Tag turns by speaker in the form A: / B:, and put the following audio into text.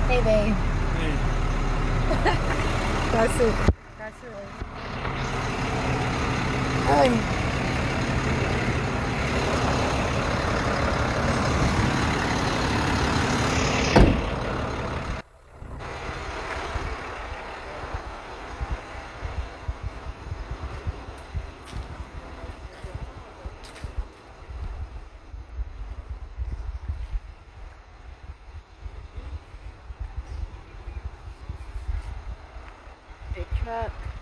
A: Hey, babe.
B: Hey.
A: That's it. That's it. Ay. Big truck.